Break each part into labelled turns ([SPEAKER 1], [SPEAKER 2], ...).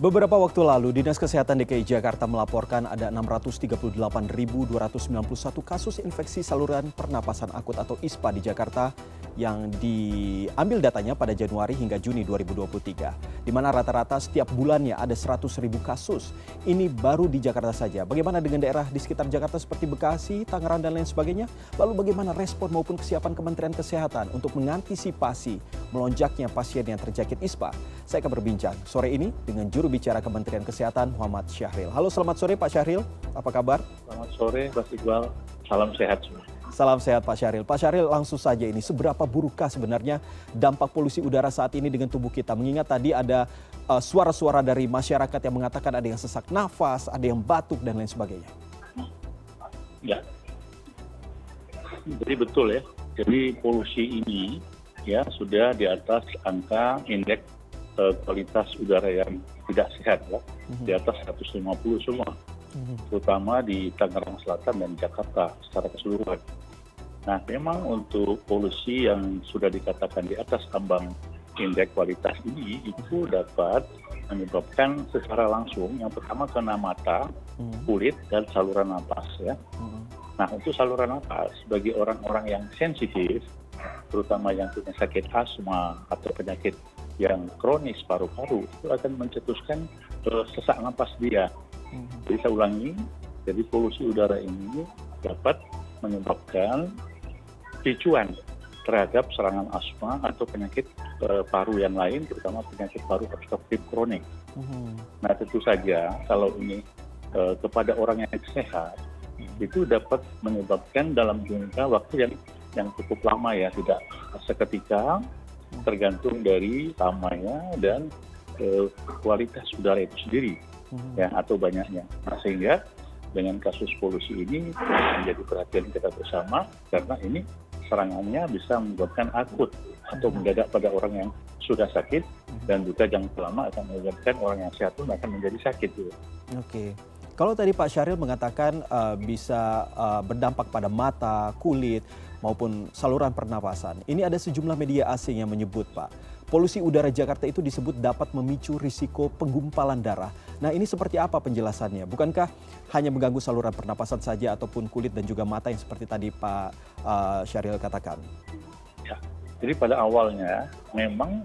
[SPEAKER 1] Beberapa waktu lalu, Dinas Kesehatan DKI Jakarta melaporkan ada 638.291 kasus infeksi saluran pernapasan akut atau ISPA di Jakarta yang diambil datanya pada Januari hingga Juni 2023, di mana rata-rata setiap bulannya ada 100.000 kasus. Ini baru di Jakarta saja. Bagaimana dengan daerah di sekitar Jakarta seperti Bekasi, Tangerang, dan lain sebagainya? Lalu bagaimana respon maupun kesiapan Kementerian Kesehatan untuk mengantisipasi melonjaknya pasien yang terjangkit ISPA? Saya akan berbincang sore ini dengan juru bicara Kementerian Kesehatan Muhammad Syahril. Halo, selamat sore Pak Syahril, apa kabar?
[SPEAKER 2] Selamat sore Mas Iqbal, salam sehat semua.
[SPEAKER 1] Salam sehat Pak Syahril. Pak Syahril, langsung saja ini, seberapa burukkah sebenarnya dampak polusi udara saat ini dengan tubuh kita? Mengingat tadi ada suara-suara dari masyarakat yang mengatakan ada yang sesak nafas, ada yang batuk, dan lain sebagainya.
[SPEAKER 2] Ya, jadi betul ya. Jadi polusi ini ya sudah di atas angka indeks kualitas udara yang tidak sehat ya, di atas 150 semua, terutama di Tangerang Selatan dan Jakarta secara keseluruhan. Nah, memang untuk polusi yang sudah dikatakan di atas ambang indeks kualitas ini itu dapat menyebabkan secara langsung yang pertama kena mata, kulit, dan saluran napas ya. Nah, untuk saluran napas bagi orang-orang yang sensitif, terutama yang punya sakit asma atau penyakit yang kronis paru-paru, itu akan mencetuskan sesak napas dia. Jadi saya ulangi, jadi polusi udara ini dapat menyebabkan picuan terhadap serangan asma atau penyakit paru yang lain, terutama penyakit paru obstruktif kronik. Nah, tentu saja kalau ini kepada orang yang sehat, itu dapat menyebabkan dalam jangka waktu yang cukup lama ya, tidak seketika, tergantung dari lamanya dan kualitas udara itu sendiri ya, atau banyaknya. Nah, sehingga dengan kasus polusi ini menjadi perhatian kita bersama, karena ini serangannya bisa menyebabkan akut atau mendadak pada orang yang sudah sakit, dan juga jangka lama akan menyebabkan orang yang sehat pun akan menjadi sakit.
[SPEAKER 1] Oke. Kalau tadi Pak Syahril mengatakan bisa berdampak pada mata, kulit, maupun saluran pernapasan. Ini ada sejumlah media asing yang menyebut, Pak, polusi udara Jakarta itu disebut dapat memicu risiko penggumpalan darah. Nah, ini seperti apa penjelasannya? Bukankah hanya mengganggu saluran pernapasan saja ataupun kulit dan juga mata yang seperti tadi Pak Syahril katakan?
[SPEAKER 2] Ya, jadi pada awalnya memang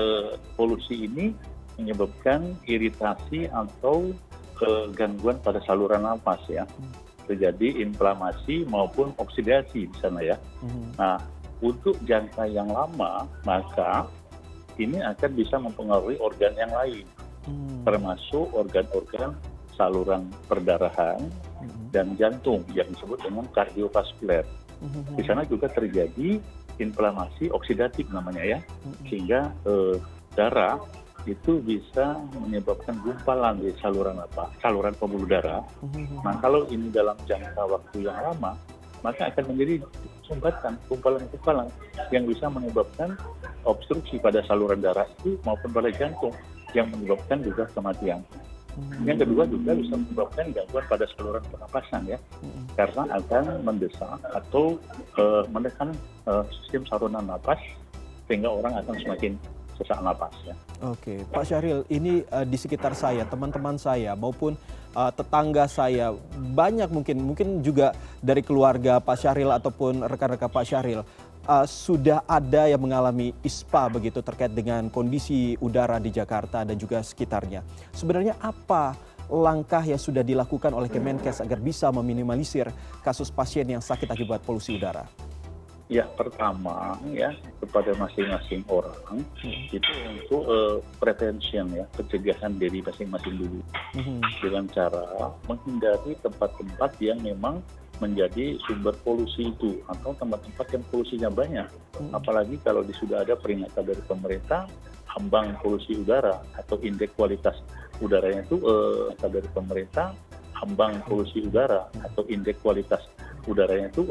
[SPEAKER 2] polusi ini menyebabkan iritasi atau gangguan pada saluran nafas ya. Terjadi inflamasi maupun oksidasi di sana ya. Nah, untuk jangka yang lama, maka ini akan bisa mempengaruhi organ yang lain, termasuk organ-organ saluran perdarahan dan jantung yang disebut dengan kardiovaskuler. Di sana juga terjadi inflamasi oksidatif namanya ya, sehingga darah itu bisa menyebabkan gumpalan di saluran pembuluh darah. Nah, kalau ini dalam jangka waktu yang lama, maka akan menjadi sumbatan gumpalan-gumpalan yang bisa menyebabkan obstruksi pada saluran darah itu maupun pada jantung, yang menyebabkan juga kematian. Yang kedua juga bisa menyebabkan gangguan pada saluran pernapasan ya, karena akan mendesak atau menekan sistem saluran napas, sehingga orang akan semakin sesak napas ya.
[SPEAKER 1] Oke, Pak Syahril, ini di sekitar saya, teman-teman saya maupun tetangga saya, banyak mungkin juga dari keluarga Pak Syahril ataupun rekan-rekan Pak Syahril sudah ada yang mengalami ISPA begitu, terkait dengan kondisi udara di Jakarta dan juga sekitarnya. Sebenarnya apa langkah yang sudah dilakukan oleh Kemenkes agar bisa meminimalisir kasus pasien yang sakit akibat polusi udara?
[SPEAKER 2] Ya, pertama ya, kepada masing-masing orang itu untuk prevention ya, pencegahan dari masing-masing dulu, dengan cara menghindari tempat-tempat yang memang menjadi sumber polusi itu, atau tempat-tempat yang polusinya banyak. Apalagi kalau sudah ada peringatan dari pemerintah ambang polusi udara atau indeks kualitas udaranya itu dari pemerintah ambang polusi udara atau indeks kualitas udaranya itu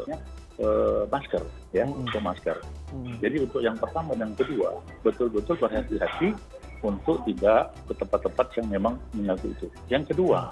[SPEAKER 2] masker ya, untuk masker. Jadi untuk yang pertama dan kedua, betul-betul berhati-hati untuk tidak ke tempat-tempat yang memang mengganggu itu. Yang kedua,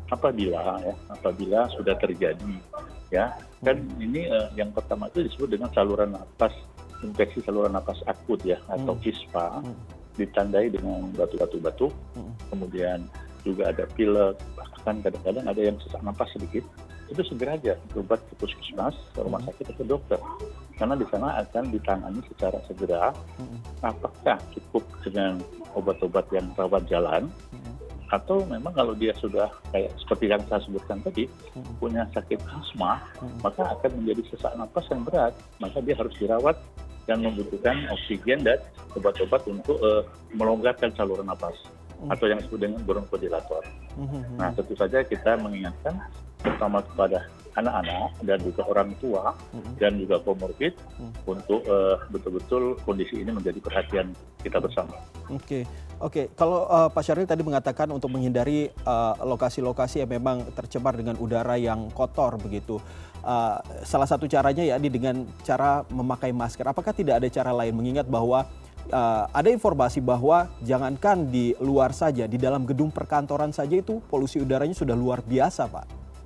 [SPEAKER 2] apabila sudah terjadi ya, kan ini yang pertama itu disebut dengan saluran napas, infeksi saluran napas akut ya, atau ISPA. ditandai dengan batu, kemudian juga ada pilek, bahkan kadang-kadang ada yang sesak napas sedikit, itu segera aja berobat ke puskesmas, ke rumah sakit atau dokter. Karena di sana akan ditangani secara segera, apakah cukup dengan obat-obat yang rawat jalan, atau memang kalau dia sudah kayak seperti yang saya sebutkan tadi, punya sakit asma, maka akan menjadi sesak napas yang berat, maka dia harus dirawat dan membutuhkan oksigen dan obat-obat untuk melonggarkan saluran napas atau yang disebut dengan bronchodilator. Nah, tentu saja kita mengingatkan terutama kepada anak-anak dan juga orang tua dan juga komorbid untuk betul-betul kondisi ini menjadi perhatian kita bersama.
[SPEAKER 1] Oke. Kalau Pak Syahril tadi mengatakan untuk menghindari lokasi-lokasi yang memang tercemar dengan udara yang kotor begitu. Salah satu caranya ya dengan cara memakai masker. Apakah tidak ada cara lain mengingat bahwa ada informasi bahwa jangankan di luar saja, di dalam gedung perkantoran saja itu polusi udaranya sudah luar biasa, Pak.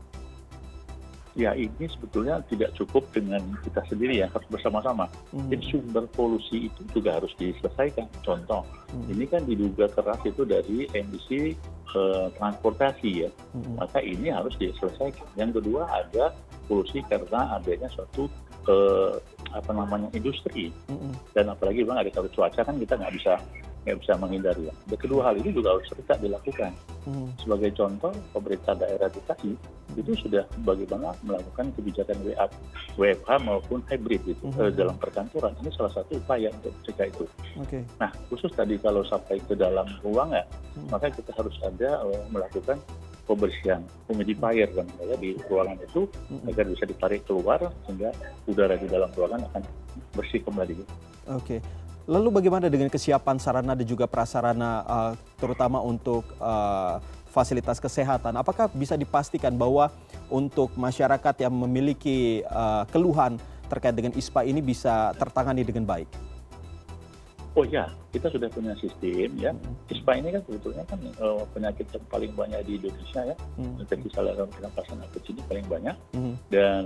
[SPEAKER 2] Ya, ini sebetulnya tidak cukup dengan kita sendiri ya, harus bersama-sama. Jadi sumber polusi itu juga harus diselesaikan. Contoh, ini kan diduga keras itu dari emisi transportasi ya, maka ini harus diselesaikan. Yang kedua ada polusi karena adanya suatu industri, dan apalagi bang ada kalau cuaca kan kita nggak bisa menghindari ya. Dan kedua hal ini juga harus tetap dilakukan. Sebagai contoh, pemerintah daerah DKI itu sudah bagaimana melakukan kebijakan WFH maupun hybrid itu dalam perkantoran. Ini salah satu upaya untuk mencegah itu. Nah, khusus tadi kalau sampai ke dalam ruangan, maka kita harus ada melakukan pembersihan humidifier kan ya, di ruangan itu agar bisa ditarik keluar sehingga udara di dalam ruangan akan bersih kembali.
[SPEAKER 1] Lalu bagaimana dengan kesiapan sarana dan juga prasarana terutama untuk fasilitas kesehatan? Apakah bisa dipastikan bahwa untuk masyarakat yang memiliki keluhan terkait dengan ISPA ini bisa tertangani dengan baik?
[SPEAKER 2] Oh ya, kita sudah punya sistem ya. ISPA ini kan sebetulnya kan penyakit yang paling banyak di Indonesia ya. Infeksi saluran pernapasan akut ini paling banyak. Dan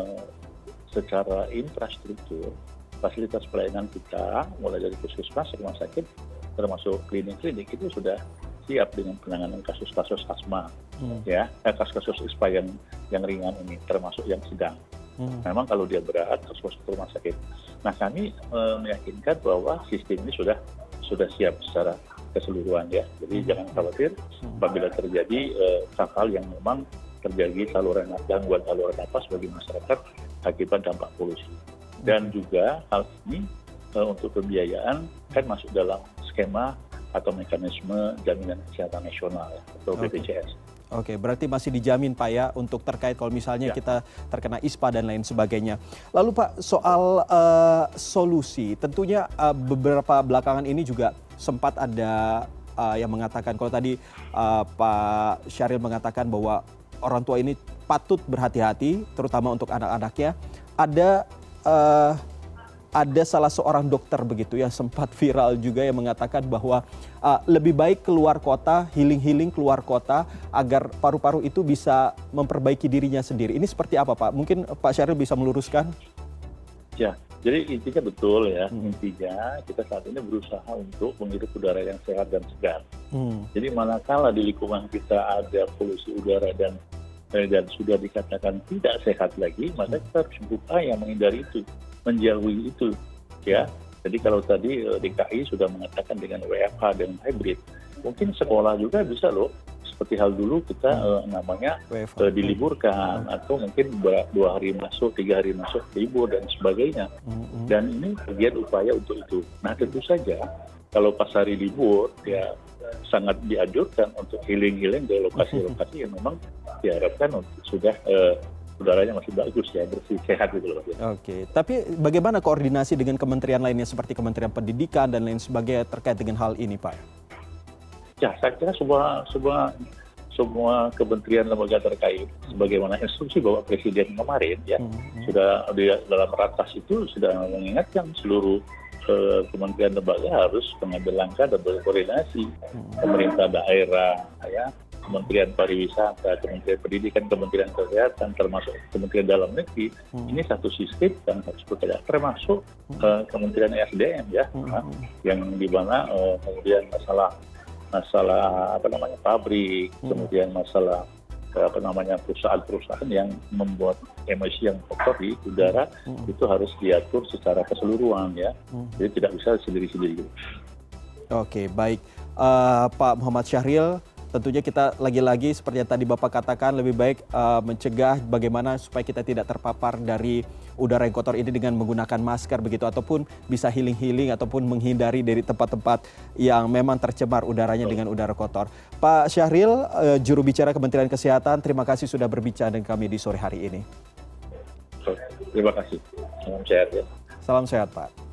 [SPEAKER 2] secara infrastruktur, fasilitas pelayanan kita mulai dari puskesmas, rumah sakit, termasuk klinik-klinik itu sudah siap dengan penanganan kasus-kasus asma, ya, kasus-kasus ISPA yang ringan ini, termasuk yang sedang. Memang kalau dia berat harus masuk ke rumah sakit. Nah, kami meyakinkan bahwa sistem ini sudah siap secara keseluruhan ya. Jadi jangan khawatir apabila terjadi hal-hal yang memang terjadi gangguan saluran napas bagi masyarakat akibat dampak polusi. Dan juga hal ini untuk pembiayaan kan masuk dalam skema atau mekanisme jaminan kesehatan nasional ya, atau BPJS.
[SPEAKER 1] Berarti masih dijamin Pak ya untuk terkait kalau misalnya kita terkena ISPA dan lain sebagainya. Lalu Pak, soal solusi, tentunya beberapa belakangan ini juga sempat ada yang mengatakan, kalau tadi Pak Syahril mengatakan bahwa orang tua ini patut berhati-hati, terutama untuk anak-anaknya. Ada salah seorang dokter begitu yang sempat viral juga yang mengatakan bahwa lebih baik keluar kota, healing keluar kota agar paru-paru itu bisa memperbaiki dirinya sendiri. Ini seperti apa Pak? Mungkin Pak Syahril bisa meluruskan?
[SPEAKER 2] Ya, jadi intinya betul ya. Intinya kita saat ini berusaha untuk menghirup udara yang sehat dan segar. Jadi manakala di lingkungan kita ada polusi udara dan sudah dikatakan tidak sehat lagi, maka kita harus berupaya menghindari itu, menjauhi itu ya. Jadi kalau tadi DKI sudah mengatakan dengan WFH dan hybrid, mungkin sekolah juga bisa loh seperti hal dulu kita diliburkan atau mungkin 2 hari masuk, 3 hari masuk libur dan sebagainya. Dan ini bagian upaya untuk itu. Nah, tentu saja kalau pas hari libur ya sangat dianjurkan untuk healing ke lokasi-lokasi yang memang diharapkan sudah udaranya masih bagus ya, bersih, sehat gitu loh.
[SPEAKER 1] Tapi bagaimana koordinasi dengan kementerian lainnya seperti Kementerian Pendidikan dan lain sebagainya terkait dengan hal ini, Pak?
[SPEAKER 2] Ya, saya kira semua kementerian lembaga terkait, sebagaimana instruksi Bapak Presiden kemarin ya, sudah dalam ratas itu sudah mengingatkan seluruh kementerian lembaga harus mengambil langkah dan berkoordinasi pemerintah daerah ya, Kementerian Pariwisata, Kementerian Pendidikan, Kementerian Kesehatan, termasuk Kementerian Dalam Negeri, ini satu sistem yang harus bekerja, termasuk Kementerian SDM ya, yang di mana kemudian masalah pabrik, kemudian masalah perusahaan-perusahaan yang membuat emisi yang kotor di udara itu harus diatur secara keseluruhan ya, jadi tidak bisa sendiri-sendiri.
[SPEAKER 1] Oke, baik. Pak Muhammad Syahril, tentunya kita lagi-lagi seperti yang tadi Bapak katakan, lebih baik mencegah bagaimana supaya kita tidak terpapar dari udara yang kotor ini dengan menggunakan masker begitu, ataupun bisa healing ataupun menghindari dari tempat-tempat yang memang tercemar udaranya dengan udara kotor. Pak Syahril, juru bicara Kementerian Kesehatan, terima kasih sudah berbicara dengan kami di sore hari ini.
[SPEAKER 2] Terima kasih. Salam sehat ya.
[SPEAKER 1] Salam sehat, Pak.